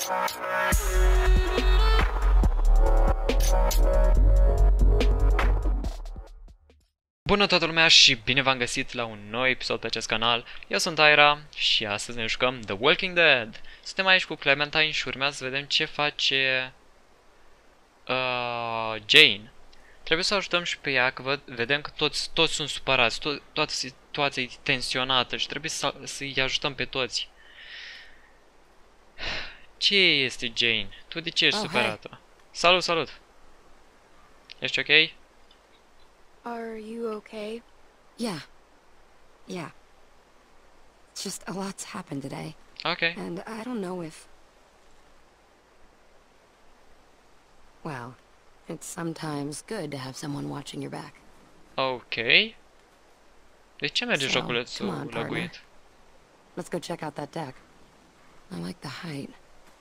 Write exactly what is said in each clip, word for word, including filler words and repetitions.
Bună toată lumea și bine v-am găsit la un nou episod pe acest canal. Eu sunt Aira și astăzi ne jucăm The Walking Dead. Suntem aici cu Clementine și urmează să vedem ce face uh, Jane. Trebuie să o ajutăm și pe ea, că văd, vedem că toți, toți sunt supărați, to toată situația e tensionată și trebuie să, să-i ajutăm pe toți. Ce este Jane? Tu de ce ești oh, supărată? Hey. Salut, salut! Ești ok? Are you okay? Yeah. Yeah. It's just a lot's happened today. Ok. And I don't know if... Well, it's sometimes good to have someone watching your back. Ok. De ce merge So, come joculețul on, partner. lăguit? Let's go check out that deck. I like the height.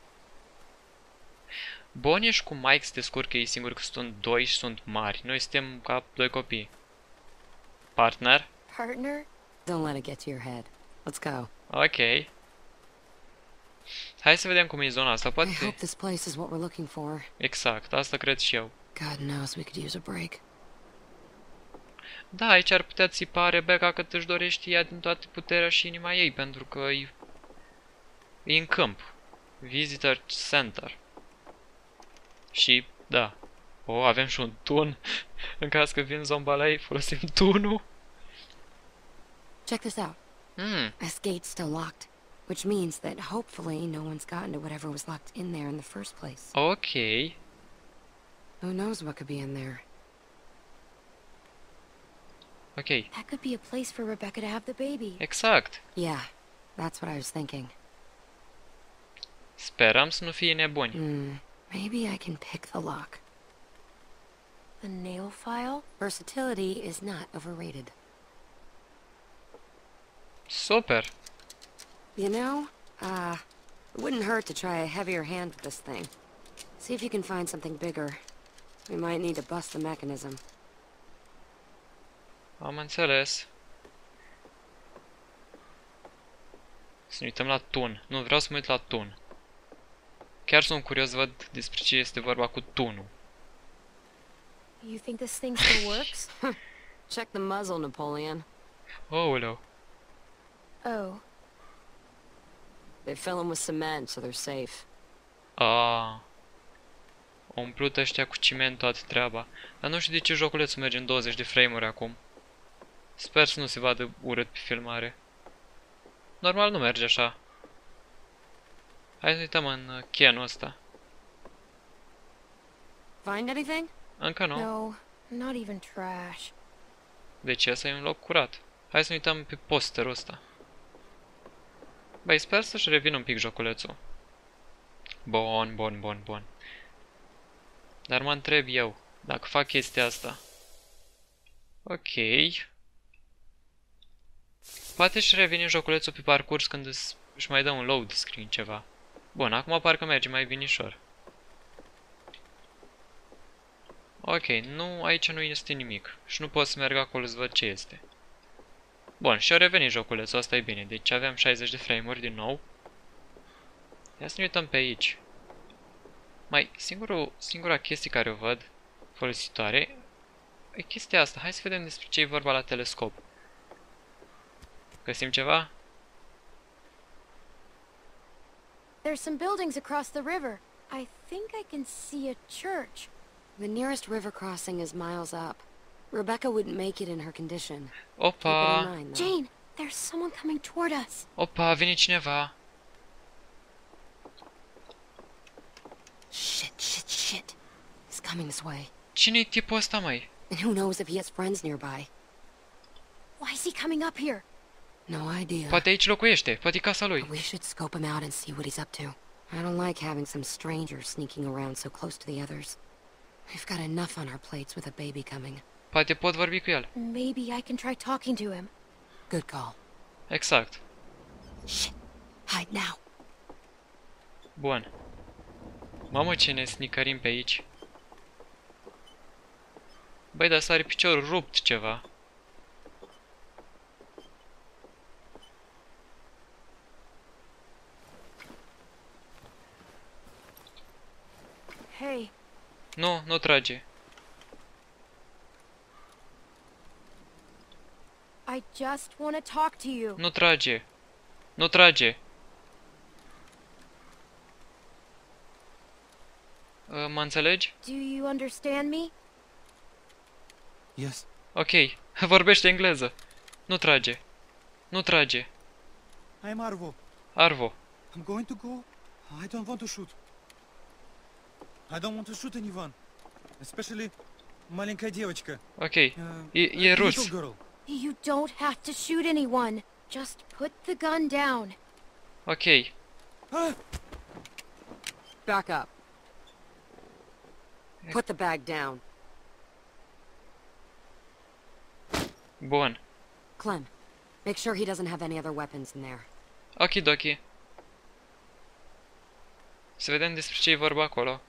Bonnie și cu Mike se descurcă ei singuri că sunt doi și sunt mari. Noi suntem ca doi copii. Partner? Partner? Don't let it get to your head. Let's go. Ok. Hai să vedem cum e zona asta. I Poate... hope this place is what we're looking for. Exact, asta cred și eu. God knows we could use a break. Da, aici ar putea țipa Rebecca că își dorește ea din toată puterea și inima ei, pentru că e, e în câmp. Visitor Center. Și, da. O, avem și un tun. În caz că vin zombalei, folosim tunul. Check this out. Hmm. This gate's still locked, which means that hopefully no one's gotten to whatever was locked in there in the first place. Ok. Who knows what could be in there? Ok. That could be a place for Rebecca to have the baby. Exact. Yeah, that's what I was thinking. Sperăm să nu fie nebuni. Hmm, maybe I can pick the lock. The nail file? Versatility is not overrated. Super. You know, uh, it wouldn't hurt to try a heavier hand with this thing. See if you can find something bigger. We might need to bust the mechanism. Am înțeles. Să ne uităm la tun. Nu, vreau să mă uit la tun. Chiar sunt curios să văd despre ce este vorba cu tunul. You think this thing still works? Check the muzzle, Napoleon. Ouleu. Oh. They fill them with cement, so they're safe. Aaaa. Au umplut ăștia cu ciment toată treaba. Dar nu știu de ce joculețul merge în douăzeci de frame-uri acum. Sper să nu se vadă urât pe filmare. Normal nu merge așa. Hai să uităm în uh, canul ăsta. Find anything? Încă nu. No, not even trash. De ce? Să e un loc curat. Hai să ne uităm pe posterul ăsta. Băi, sper să-și revină un pic joculețul. Bun, bun, bun, bun. Dar mă întreb eu, dacă fac chestia asta. Ok. Poate își revine joculețul pe parcurs când își mai dă un load screen ceva. Bun, acum parcă merge mai binișor. Ok, nu, aici nu este nimic. Și nu pot să merg acolo să văd ce este. Bun, și-a revenit joculețul, asta e bine. Deci aveam șaizeci de frame-uri din nou. Ia să ne uităm pe aici. Mai, singurul, singura chestie care o văd folositoare e chestia asta. Hai să vedem despre ce e vorba la telescop. Găsim ceva? There's some buildings across the river. I think I can see a church. The nearest river crossing is miles up. Rebecca wouldn't make it in her condition. Opa! Keep it in mind, though. Jane, there's someone coming toward us. Opa, vine cineva. Shit, shit, shit. He's coming this way. Cine-i tipul ăsta, măi? And who knows if he has friends nearby. Why is he coming up here? No idea. Poate aici locuiește, poate e casa lui. We should scope him out and see what he's up to. I don't like having some stranger sneaking around so close to the others. We've got enough on our plates with a baby coming. Poate pot vorbi cu el. Maybe I can try talking to him. Good call. Exact. Shit. Hide now. Bun. Mamă, ce ne snicărim pe aici. Băi, dar s-are piciorul rupt ceva. Hey, Nu, nu trage. I just want to talk to you. Nu trage. Nu trage. Uh, mă înțelegi? Do you understand me? Yes. Ok. Vorbește engleză. Nu trage. Nu trage. I am Arvo. Arvo. I'm going to go. I don't want to shoot. I don't want to shoot anyone. Especially маленькая девочка. Ok. Uh, E, e a rus. little girl. You don't have to shoot anyone. Just put the gun down. Ok. Ah! Back up. Put the bag down. Bun. Clem, make sure he doesn't have any other weapons in there. Okidoki. Să vedem despre ce e vorba acolo.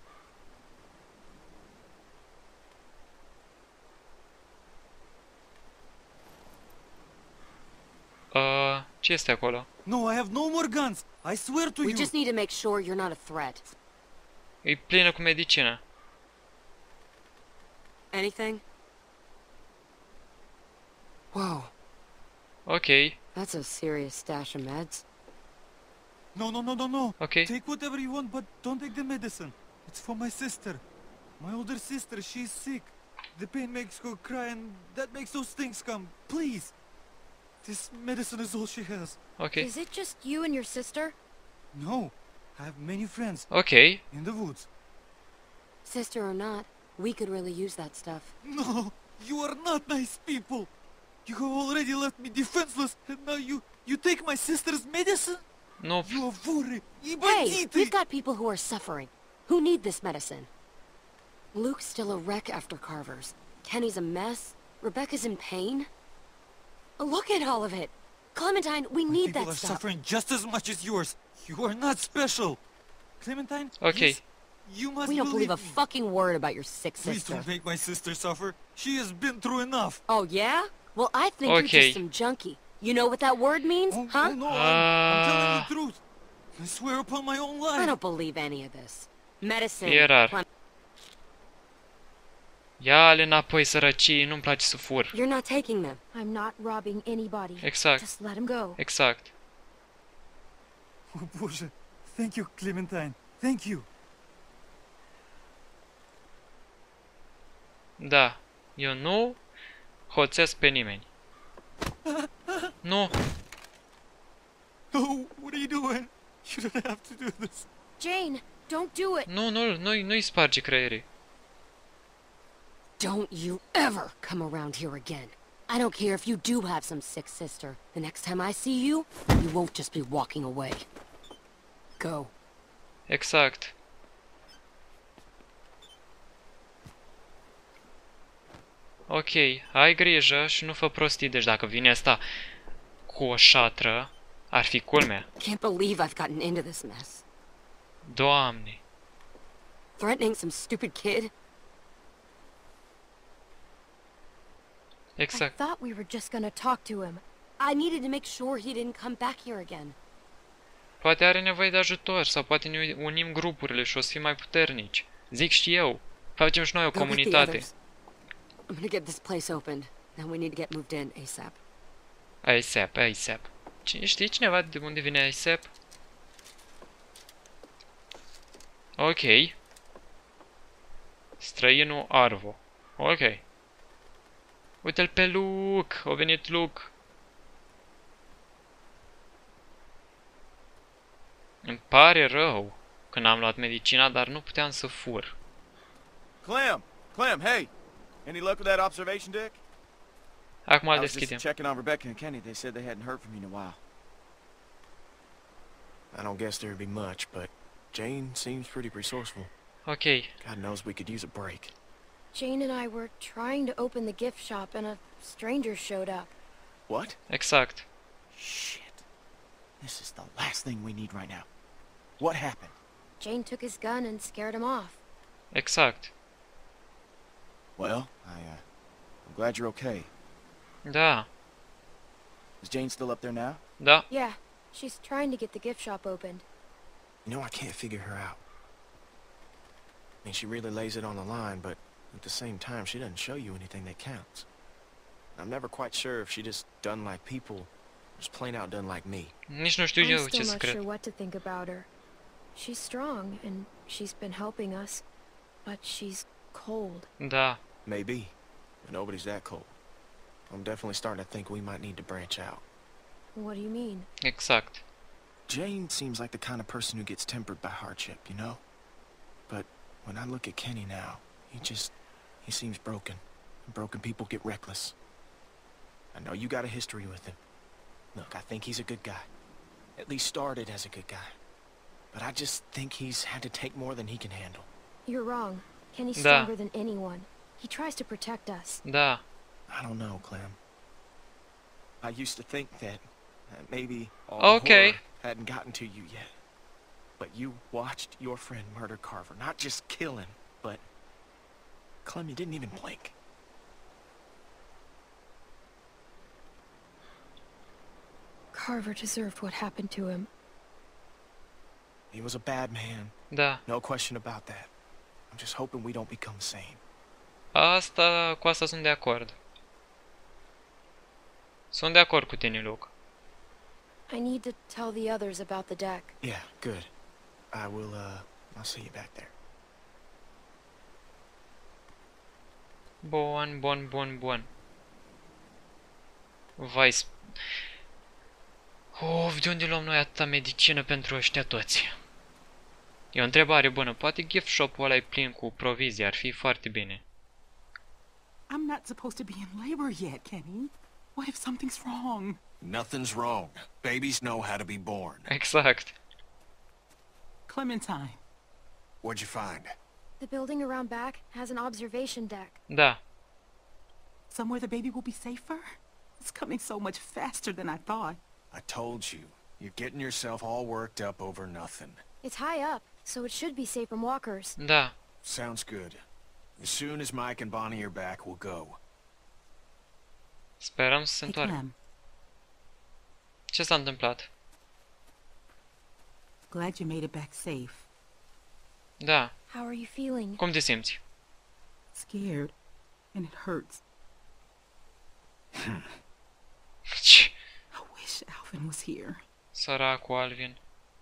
Uh, ce este acolo? No, I have no more guns. I swear to We you. just need to make sure you're not a threat. E plină cu medicină. Anything? Whoa, Ok. that's a serious stash of meds. No, no, no, no, no. Ok. Take whatever you want, but don't take the medicine. It's for my sister. My older sister, she's sick. The pain makes her cry and that makes those things come. Please. This medicine is all she has. Ok. Is it just you and your sister? No. I have many friends Ok. in the woods. Sister or not, we could really use that stuff. No, you are not nice people. You have already left me defenseless, and now you you take my sister's medicine? Nu. You are vorre, i Hey, banditi! we've got people who are suffering, who need this medicine. Luke's still a wreck after Carver's. Kenny's a mess. Rebecca's in pain. Look at all of it. Clementine, we My need people that are stuff. suffering just as much as yours. You are not special. Clementine, Okay. yes, you must We don't believe a me. fucking word about your sick Please sister. don't make my sister suffer. She has been through enough. Oh, yeah? Well, I think you're Okay. just some junkie. You know what that word means, Oh, huh? oh, no, I'm, I'm telling Ah. the truth. I swear upon my own I life. don't believe any of this. Medicine. E rar. Clem- Ia-le înapoi, sărăcii, nu-mi place să fur. You're not taking them. I'm not robbing anybody. Exact. Just let him go. Exact. Oh, Bоже. Thank you, Clementine. Thank you. Da. Eu nu hoțesc pe nimeni. Nu. Oh, what are you doing? You don't have to do this. Jane, don't do it. Nu, nu, nu-i, nu-i sparge creierii. Don't you ever come around here again. I don't care if you do have some sick sister. The next time I see you, you won't just be walking away. Go. Exact. Ok, ai grijă și nu fă prostii, deci dacă vine asta cu o șatră, ar fi culmea. Can't believe I've gotten into this mess. Doamne. Threatening some stupid kid? I Exact. thought we were just gonna talk to him. I needed to make sure he didn't come back here again. Poate are nevoie de ajutor sau poate ne unim grupurile și o să fim mai puternici. Zic și eu. Facem și noi o Go get the comunitate. others. I'm gonna get this place opened. Then we need to get moved in ASAP. ASAP, ASAP. Cine, știi cineva de unde vine ASAP? Ok. Străinul Arvo. Ok. Uite-l pe Luke. A venit Luke. Îmi pare rău că n-am luat medicina, dar nu puteam să fur. Clem! Clem, hey! Any luck with that observation deck? Acum I îl was just deschidem. checking on Rebecca and Kenny. They said they hadn't heard from you in a while. I don't guess there'd be much, but Jane seems pretty resourceful. Ok. God knows we could use a break. Jane and I were trying to open the gift shop and a stranger showed up. What? Exact. Shit. This is the last thing we need right now. What happened? Jane took his gun and scared him off. Exact. Well, I, uh, I'm glad you're okay. Da. Is Jane still up there now? Da. Yeah, she's trying to get the gift shop opened. You know, I can't figure her out. mean, she really lays it on the line, but at the same time, she doesn't show you anything that counts. I'm never quite sure if she just doesn't like people, or just plain out doesn't like me. Nici nu știu I'm eu still ce să not cred. sure what to think about her. She's strong, and she's been helping us, but she's cold. Da, Maybe, but nobody's that cold. I'm definitely starting to think we might need to branch out. What do you mean? exact. Jane seems like the kind of person who gets tempered by hardship, you know? But when I look at Kenny now, he just, he seems broken. And broken people get reckless. I know you got a history with him. Look, I think he's a good guy. At least started as a good guy. But I just think he's had to take more than he can handle. You're wrong. Kenny's Da. stronger than anyone. He tries to protect us. Da, I don't know, Clem. I used to think that, that maybe all the Okay. horror hadn't gotten to you yet. But you watched your friend murder Carver. Not just kill him, but... Clem, you didn't even blink. Carver deserved what happened to him. He was a bad man. da. No question about that. I'm just hoping we don't become sane. Asta, cu asta sunt de acord. Sunt de acord cu tine, Luke. I need to tell the others about the deck. Yeah, good. I will, uh... I'll see you back there. Bun, bun, bun, bun. Vai, sp- Of, de unde luăm noi atâta medicină pentru ăștia toți? E o întrebare bună. Poate gift shop-ul ăla e plin cu provizii. Ar fi foarte bine. I'm not supposed to be in labor yet, Kenny. What if something's wrong? Nothing's wrong. Babies know how to be born. Exact. Clementine. What'd you find? The building around back has an observation deck. Da. Somewhere the baby will be safer? It's coming so much faster than I thought. I told you. You're getting yourself all worked up over nothing. It's high up, so it should be safe from walkers. Da. Sounds good. As soon as Mike and Bonnie are back, we'll go. Sperăm să se Hey, întoarcă. Clem. Ce s-a întâmplat? Glad you made it back safe. Da. How are you feeling? Cum te simți? Scared. And it hurts. Ce? I wish Alvin was here. Săracul Alvin.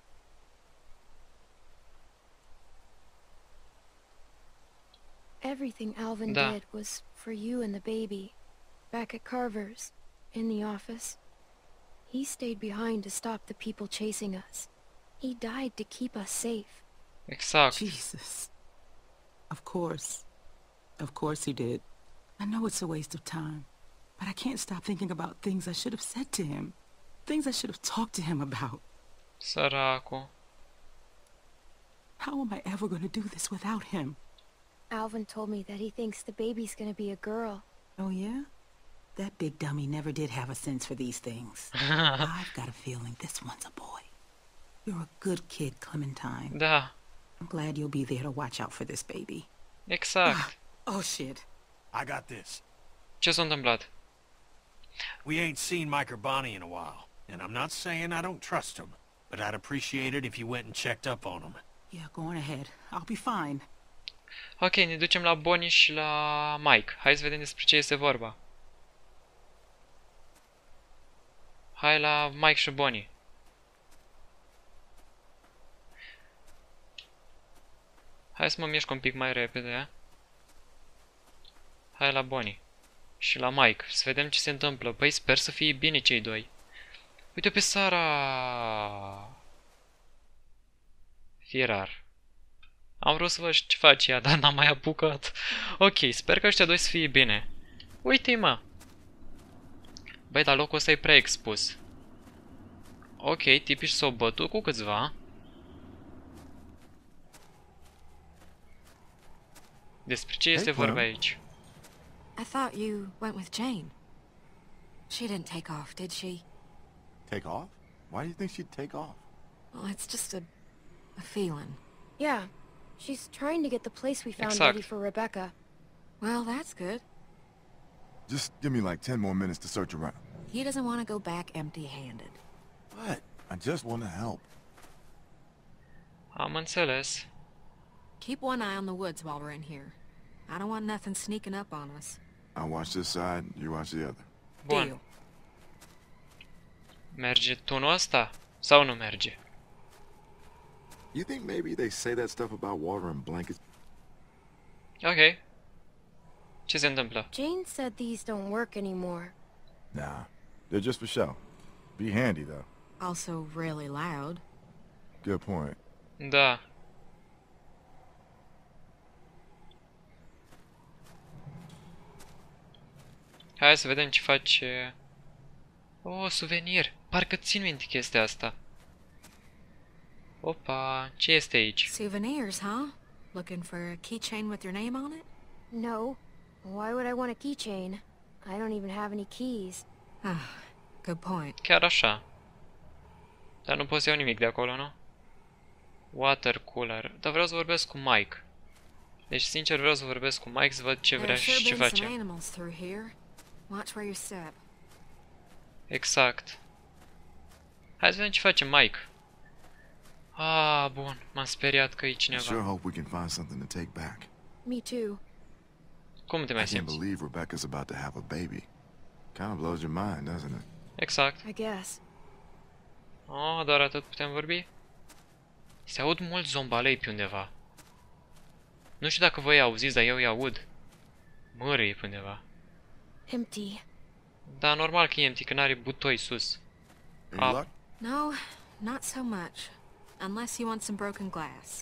Everything Alvin Da. did was for you and the baby. Back at Carver's, in the office. He stayed behind to stop the people chasing us. He died to keep us safe. Exact. Jesus. Of course. Of course he did. I know it's a waste of time, but I can't stop thinking about things I should have said to him. Things I should have talked to him about. Săracul. How am I ever going to do this without him? Alvin told me that he thinks the baby's gonna be a girl. Oh, yeah? That big dummy never did have a sense for these things. I've got a feeling this one's a boy. You're a good kid, Clementine. Da. I'm glad you'll be there to watch out for this baby. Exact. Oh, shit. I got this. Ce s-a întâmplat? We ain't seen Mike or Bonnie in a while, and I'm not saying I don't trust them, but I'd appreciate it if you went and checked up on them. Yeah, go on ahead. I'll be fine. Ok, ne ducem la Bonnie și la Mike. Hai să vedem despre ce este vorba. Hai la Mike și Bonnie. Hai să mă mișc un pic mai repede. Hai la Bonnie. Și la Mike. Să vedem ce se întâmplă. Păi sper să fie bine cei doi. Uite pe Sara. Firar. Am vrut să văd ce face ea, dar n-am mai apucat. Ok, sper că ăștia doi să fie bine. Uite-i, mă. Băi, dar locul ăsta e prea expus. Ok, tipii s-au bătut cu câțiva. Despre ce este Clem. vorba aici? I thought you went with Jane. She didn't take off, did she? Take off? Why do you think she'd take off? Well, it's just a, a feeling. Yeah, she's trying to get the place we found Exact. ready for Rebecca. Well, that's good. Just give me like ten more minutes to search around. He doesn't want to go back empty-handed. What? I just want to help. Am înțeles. Keep one eye on the woods while we're in here. I don't want nothing sneaking up on us. I'll watch this side, you watch the other. Bun. Deal. Merge tunul ăsta? Sau nu merge? You think maybe they say that stuff about water and blankets? Ok. Ce se întâmplă? Jane said these don't work anymore. Nah, they're just for show. Be handy, though. Also really loud. Good point. Da. Hai să vedem ce face... Oh, suvenir! Parcă țin minte chestia asta. Opa, ce este aici? Souvenirs, huh? Looking for a keychain with your name on it? No. Why would I want a keychain? I don't even have any keys. Ah, good point. Chiar așa. Dar nu pot să iau nimic de acolo, nu? Water cooler. Dar vreau să vorbesc cu Mike. Deci, sincer, vreau să vorbesc cu Mike să văd ce vrea și ce face. Animals through here. Watch where you step. Exact. Hai să vedem ce face Mike. Ah, bun. M-am speriat că e I sure cineva. hope we can find something to take back. Me too. Cum te I mai can't simți? believe Rebecca's about to have a baby. Kind of blows your mind, doesn't it? Exact. I guess. Oh, doar atât putem vorbi? Se aud mulți zombalei pe undeva. Nu știu dacă voi auziți, dar eu îi aud. Mărâie pe undeva. Empty. Da, normal că e empty, că n-are butoi sus. Any Ah. luck? No, not so much. Unless you want some broken glass.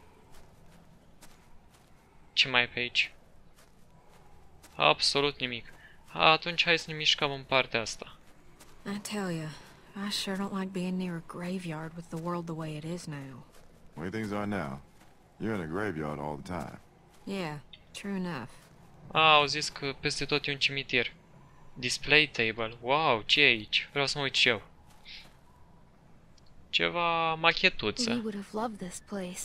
Ce mai e pe aici? Absolut nimic. Atunci hai să ne mișcăm în partea asta. I tell you, I sure don't like being near a graveyard with the world the way it is now. The way things are now, you're in a graveyard all the time. Yeah, true enough. A, au zis că peste tot e un cimitir. Display table. Wow, ce e aici? Vreau să mă uit și eu. Ceva machetuță. Lee would have loved this place.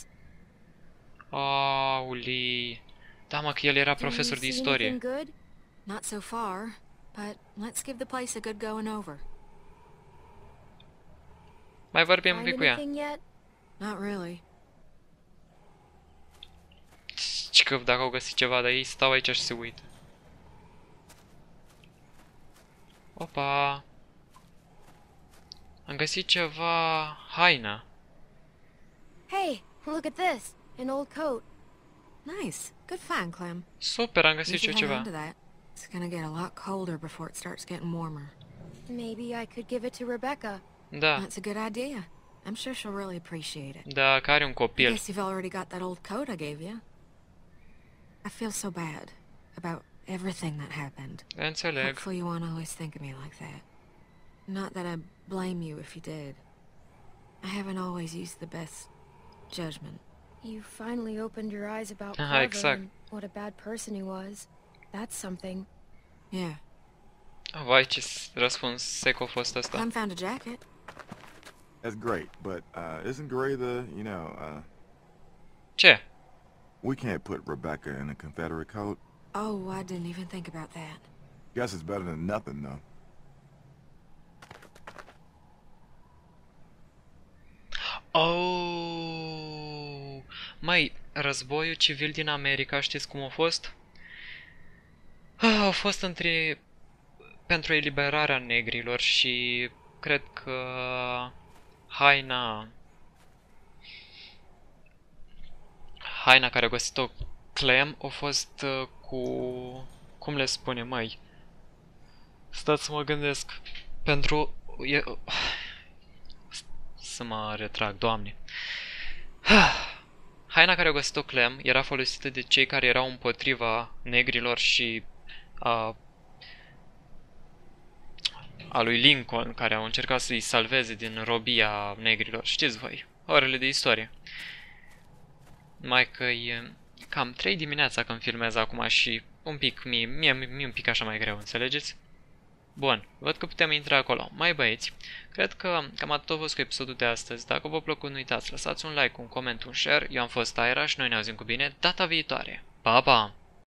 Auli. Da, mă, că el era Do you profesor de see istorie. anything good? Not so far, but let's give the place a good going over. Mai vorbim un Find pic cu ea. anything yet? Not really. Și că dacă au găsit ceva, dar ei stau aici și se uită. Opa! Am găsit ceva... haină. Hey, look at this. An old coat. Nice. Good find, Clem. Super, am You găsit și eu should hang on ceva. to that. It's gonna get a lot colder before it starts getting warmer. Maybe I could give it to Rebecca. Da, That's a good idea. I'm sure she'll really appreciate it. da, că are un I copil. guess you've already got that old coat I gave you. I feel so bad about everything that happened. Înțeleg. Hopefully you won't always think of me like that. Not that I blame you if you did. I haven't always used the best judgment. You finally opened your eyes about Aha, Carver exact. and what a bad person he was. That's something. Yeah. Vai, ce răspuns sec a fost ăsta. Clem found a jacket. That's great, but uh, isn't gray the, you know, uh, Ce? we can't put Rebecca in a Confederate coat. Oh, I didn't even think about that. Guess it's better than nothing, though. Oh, măi, războiul civil din America, știți cum a fost? Ah, a fost între... pentru eliberarea negrilor și cred că haina... Haina care a găsit-o Clem a fost uh, cu... cum le spune, măi? Stați să mă gândesc. Pentru... E... Să mă retrag, Doamne. Haina care a găsit-o Clem era folosită de cei care erau împotriva negrilor și a, a lui Lincoln, care au încercat să-i salveze din robia negrilor. Știți voi, orele de istorie. Mai că e cam trei dimineața când filmez acum și un pic, mie, mie, mie un pic așa mai greu, înțelegeți? Bun, văd că putem intra acolo. Mai băieți, cred că cam atât a fost cu episodul de astăzi. Dacă v-a plăcut, nu uitați, lăsați un like, un coment, un share. Eu am fost Aira și noi ne auzim cu bine data viitoare. Pa, pa!